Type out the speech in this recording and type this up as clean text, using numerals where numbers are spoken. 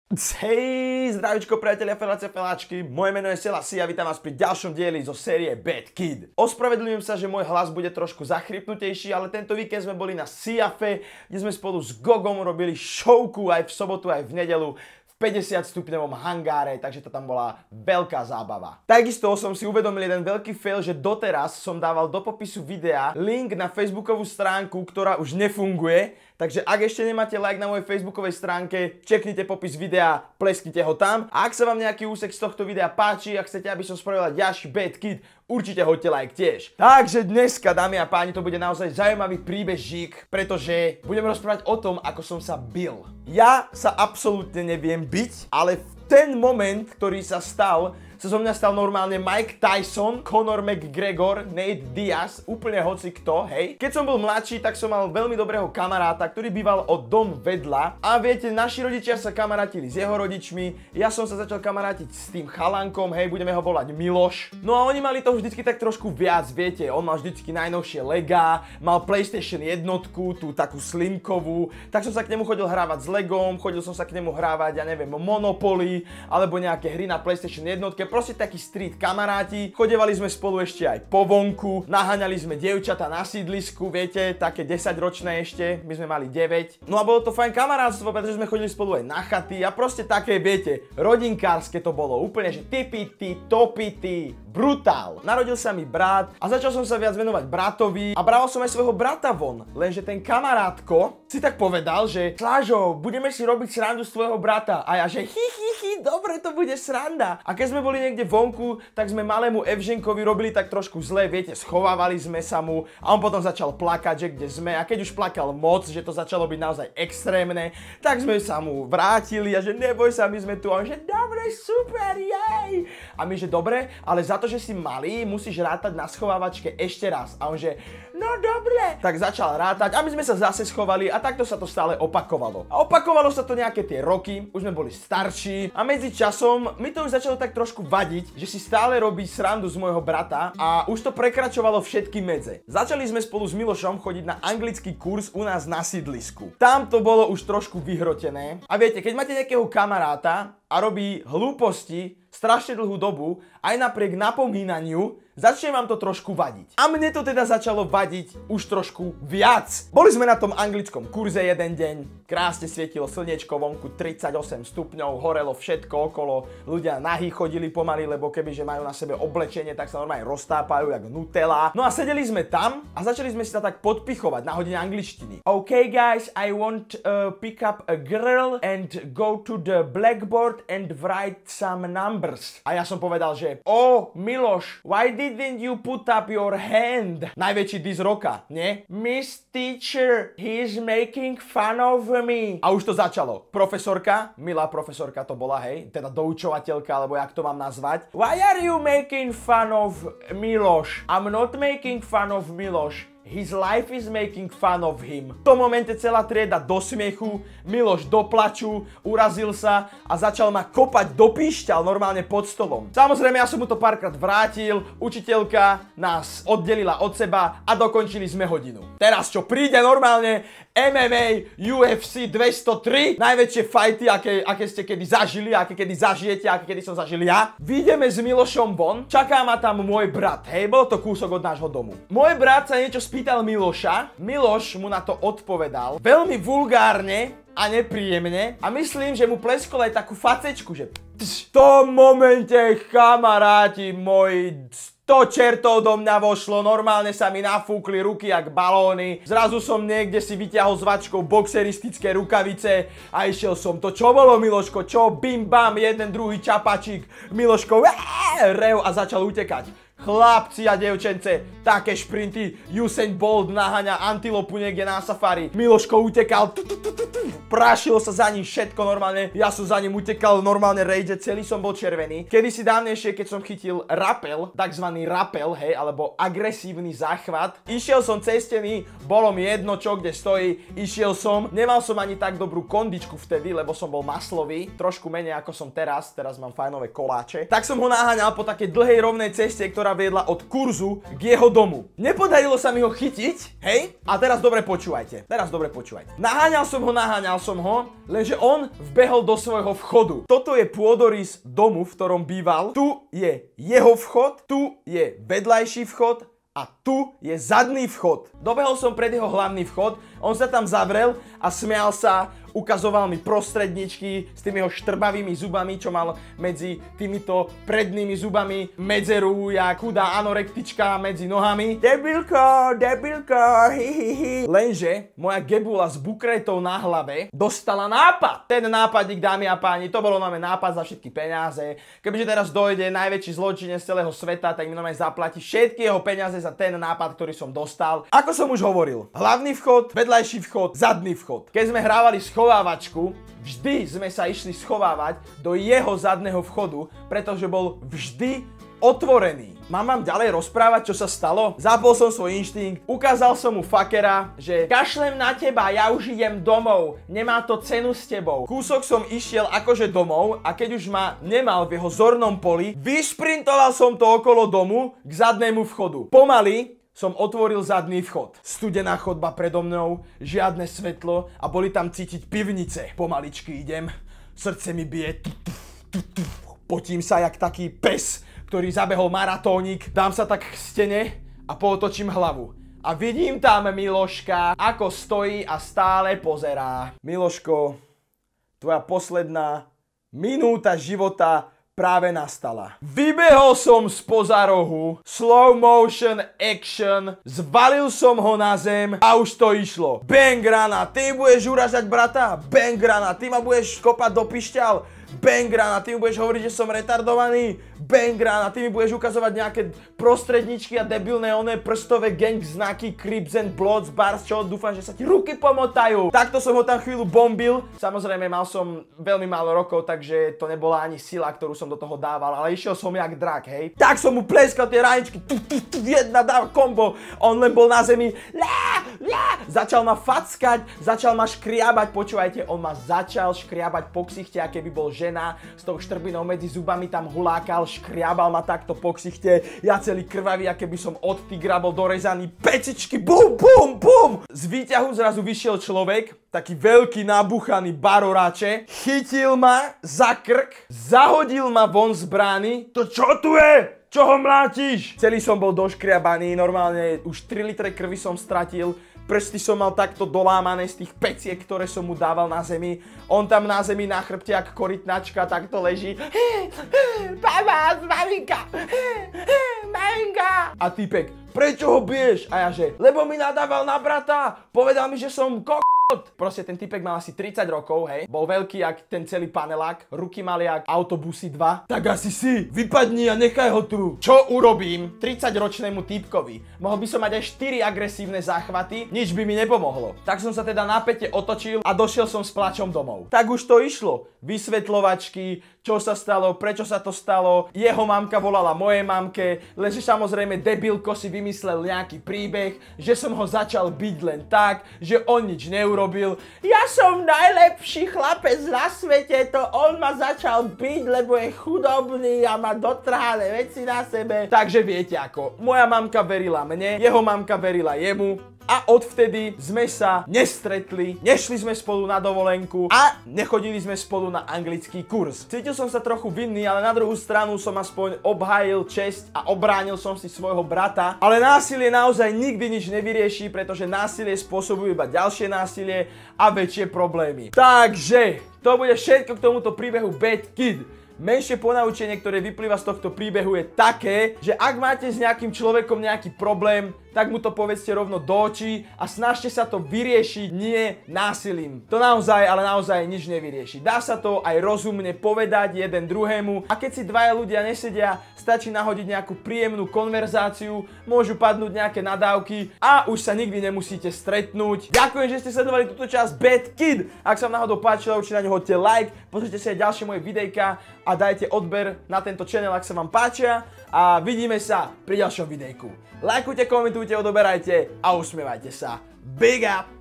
Hej, zdravičko priatelia, felácia, feláčky, moje meno je Selassie a vítam vás pri ďalšom dieli zo série Bad Kid. Ospravedlňujem sa, že môj hlas bude trošku zachrypnutejší, ale tento víkend sme boli na Siafe, kde sme spolu s Gogom robili showku aj v sobotu, aj v nedelu v 50 stupňovom hangáre, takže to tam bola veľká zábava. Takisto som si uvedomil jeden veľký fail, že doteraz som dával do popisu videa link na facebookovú stránku, ktorá už nefunguje. Takže ak ešte nemáte like na mojej facebookovej stránke, čeknite popis videa, plesknite ho tam. A ak sa vám nejaký úsek z tohto videa páči a chcete, aby som spravil ďalší Bad Kid, určite hoďte like tiež. Takže dneska, dámy a páni, to bude naozaj zaujímavý príbežík, pretože budem rozprávať o tom, ako som sa bil. Ja sa absolútne neviem biť, ale v ten moment, ktorý sa stal, sa zo mňa stal normálne Mike Tyson, Conor McGregor, Nate Diaz, úplne hocikto, hej. Keď som bol mladší, tak som mal veľmi dobrého kamaráta, ktorý býval o dom vedľa. A viete, naši rodičia sa kamarátili s jeho rodičmi, ja som sa začal kamarátiť s tým chalankom, hej, budeme ho volať Miloš. No a oni mali to vždycky tak trošku viac, viete, on mal vždycky najnovšie Lega, mal PlayStation jednotku, tú takú slimkovú, tak som sa k nemu chodil hrávať s Legom, chodil som sa k nemu hrávať, ja neviem, Monopoly, alebo nejaké hry na PlayStation jednotke. Proste takí street kamaráti, chodevali sme spolu ešte aj po vonku, naháňali sme dievčatá na sídlisku, viete, také 10-ročné ešte, my sme mali 9. No a bolo to fajn kamarátstvo, pretože sme chodili spolu aj na chaty a proste také, viete, rodinkárske to bolo, úplne, že tipity, topity, brutál. Narodil sa mi brat a začal som sa viac venovať bratovi a bral som aj svojho brata von, lenže ten kamarátko si tak povedal, že Slážo, budeme si robiť srandu z tvojho brata a ja, že dobre, to bude sranda. A keď sme boli niekde vonku, tak sme malému Evženkovi robili tak trošku zle, viete, schovávali sme sa mu a on potom začal plakať, že kde sme, a keď už plakal moc, že to začalo byť naozaj extrémne, tak sme sa mu vrátili a že neboj sa, my sme tu, a on že dobre, super, jej. A my že dobre, ale za to, že si malý, musíš rátať na schovávačke ešte raz. A on že no dobre. Tak začal rátať a my sme sa zase schovali a takto sa to stále opakovalo. A opakovalo sa to nejaké tie roky, už sme boli starší a medzi časom mi to už začalo tak trošku vadiť, že si stále robí srandu z môjho brata a už to prekračovalo všetky medze. Začali sme spolu s Milošom chodiť na anglický kurz u nás na sídlisku. Tam to bolo už trošku vyhrotené. A viete, keď máte nejakého kamaráta a robí hlúposti strašne dlhú dobu, aj napriek napomínaniu, začne vám to trošku vadiť. A mne to teda začalo vadiť už trošku viac. Boli sme na tom anglickom kurze jeden deň, krásne svietilo slniečko vonku, 38 stupňov, horelo všetko okolo, ľudia nahý chodili pomaly, lebo kebyže majú na sebe oblečenie, tak sa normálne roztápajú jak Nutella. No a sedeli sme tam a začali sme si sa tak podpichovať na hodine angličtiny. OK guys, I want pick up a girl and go to the blackboard and write some numbers. A ja som povedal, že Miloš, why didn't you put up your hand? Najväčší diss roka, nie? Miss Teacher, he's making fun of me. A už to začalo. Profesorka, milá profesorka to bola, hej, teda doučovateľka, alebo jak to mám nazvať. Why are you making fun of Miloš? I'm not making fun of Miloš. His life is making fun of him. V tom momente celá trieda do smiechu, Miloš do plaču, urazil sa a začal ma kopať do píšťal normálne pod stolom. Samozrejme, ja som mu to párkrát vrátil, učiteľka nás oddelila od seba a dokončili sme hodinu. Teraz čo príde normálne MMA, UFC 203, najväčšie fighty, aké ste kedy zažili, aké kedy zažijete, aké kedy som zažil ja. Vyjdeme s Milošom von, čaká ma tam môj brat, hej, bol to kúsok od nášho domu. Môj brat sa niečo spýtal Miloša, Miloš mu na to odpovedal veľmi vulgárne a nepríjemne a myslím, že mu pleskol aj takú facečku, že v tom momente, kamaráti moji, 100 čertov do mňa vošlo, normálne sa mi nafúkli ruky jak balóny, zrazu som niekde si vyťahol s vačkou boxeristické rukavice a išiel som. To čo bolo, Miloško? Čo? Bim bam, jeden druhý čapačík, Miloško rev a začal utekať. Chlapci a dievčence, také šprinty, Usain Bolt naháňa antilopu niekde na safari, Miloško utekal, prašilo sa za ním všetko normálne, ja som za ním utekal normálne rage, celý som bol červený. Kedysi dávnejšie, keď som chytil rapel, takzvaný rapel, hej, alebo agresívny záchvat, išiel som cez steny, bolo mi jedno čo kde stojí, išiel som, nemal som ani tak dobrú kondičku vtedy, lebo som bol maslový, trošku menej ako som teraz mám fajnové koláče, tak som ho naháňal po takej dlhej rovnej ceste, ktorá ktorá viedla od kurzu k jeho domu. Nepodarilo sa mi ho chytiť, hej? A teraz dobre počúvajte. Naháňal som ho, lenže on vbehol do svojho vchodu. Toto je pôdorys domu, v ktorom býval. Tu je jeho vchod, tu je vedľajší vchod a tu je zadný vchod. Dobehol som pred jeho hlavný vchod, on sa tam zavrel a smial sa, ukazoval mi prostredničky s tými jeho štrbavými zubami, čo mal medzi týmito prednými zubami medzeru, jak chudá anorektička medzi nohami. Debilko, hihihi. Lenže moja gebula s bukretou na hlave dostala nápad. Ten nápadík, dámy a páni, to bolo máme nápad za všetky peniaze. Kebyže teraz dojde najväčší zločinec z celého sveta, tak mi normálne zaplatí všetky jeho peniaze za ten nápad, ktorý som dostal. Ako som už hovoril, hlavný vchod, vedľajší vchod, zadný vchod. Keď sme hrávali schovávačku, vždy sme sa išli schovávať do jeho zadného vchodu, pretože bol vždy otvorený. Mám vám ďalej rozprávať, čo sa stalo? Zapol som svoj inštinkt, ukázal som mu fakera, že kašlem na teba, ja už idem domov, nemá to cenu s tebou. Kúsok som išiel akože domov a keď už ma nemal v jeho zornom poli, vyšprintoval som to okolo domu k zadnému vchodu. Pomaly som otvoril zadný vchod. Studená chodba predo mnou, žiadne svetlo a boli tam cítiť pivnice. Pomaličky idem, srdce mi bije, potím sa jak taký pes, ktorý zabehol maratónik. Dám sa tak k stene a pootočím hlavu. A vidím tam Miloška, ako stojí a stále pozerá. Miloško, tvoja posledná minúta života práve nastala. Vybehol som spoza rohu, slow motion action, zvalil som ho na zem a už to išlo. Bang rana, ty budeš uražať brata? Bang rana, ty ma budeš kopať do pišťal? Bang rana, ty mi budeš hovoriť, že som retardovaný? Bang rana, ty mi budeš ukazovať nejaké prostredničky a debilné oné prstové gang znaky, Crips and Bloods, bars, čo? Dúfam, že sa ti ruky pomotajú. Takto som ho tam chvíľu bombil. Samozrejme, mal som veľmi málo rokov, takže to nebola ani sila, ktorú som do toho dával, ale išiel som jak drak, hej. Tak som mu pleskal tie raničky, jedna dáva kombo, on len bol na zemi, začal ma fackať, začal ma škriabať, počúvajte, on ma začal škriabať po ksichte, a keby bol žena, s tou štrbinou medzi zubami tam hulákal, škriabal ma takto po ksichte, ja celý krvavý, a keby som od tigra bol dorezaný, pecičky, bum, bum, bum. Z výťahu zrazu vyšiel človek, taký veľký nabuchaný baroráče, chytil ma za krk, zahodil ma von z brány. To čo tu je? Čo ho mlátiš? Celý som bol doškriabaný, normálne už 3 litre krvi som stratil. Prsty som mal takto dolámané z tých peciek, ktoré som mu dával na zemi. On tam na zemi na chrbte jak korytnačka takto leží. Pomoc, maminka! Maminka! A týpek, prečo ho biješ? A ja že, lebo mi nadával na brata. Povedal mi, že som Proste ten typek mal asi 30 rokov, hej. Bol veľký jak ten celý panelák, ruky mali jak autobusy 2. Tak asi si, vypadni a nechaj ho tu. Čo urobím 30-ročnému týpkovi? Mohol by som mať aj 4 agresívne záchvaty, nič by mi nepomohlo. Tak som sa teda napäte otočil a došiel som s plačom domov. Tak už to išlo. Vysvetľovačky, čo sa stalo, prečo sa to stalo. Jeho mamka volala mojej mamke, lenže samozrejme debilko si vymyslel nejaký príbeh, že som ho začal byť len tak, že on nič neurobil. Ja som najlepší chlapec na svete, to on ma začal byť, lebo je chudobný a má dotrhané veci na sebe. Takže viete ako, moja mamka verila mne, jeho mamka verila jemu. A odvtedy sme sa nestretli, nešli sme spolu na dovolenku a nechodili sme spolu na anglický kurz. Cítil som sa trochu vinný, ale na druhú stranu som aspoň obhájil česť a obránil som si svojho brata. Ale násilie naozaj nikdy nič nevyrieši, pretože násilie spôsobuje iba ďalšie násilie a väčšie problémy. Takže to bude všetko k tomuto príbehu Bad Kid. Menšie ponaučenie, ktoré vyplýva z tohto príbehu je také, že ak máte s nejakým človekom nejaký problém, tak mu to povedzte rovno do očí a snažte sa to vyriešiť nie násilím. To naozaj, ale naozaj nič nevyrieši. Dá sa to aj rozumne povedať jeden druhému a keď si dvaja ľudia nesedia, stačí nahodiť nejakú príjemnú konverzáciu, môžu padnúť nejaké nadávky a už sa nikdy nemusíte stretnúť. Ďakujem, že ste sledovali túto časť Bad Kid. Ak sa vám náhodou páčilo, určite na ňu hoďte like, pozrite si aj ďalšie moje videjka a dajte odber na tento channel, ak sa vám páčia a vidíme sa pri ďalšom videjku. Lajkujte, komentujte, odoberajte a usmievajte sa. Big up!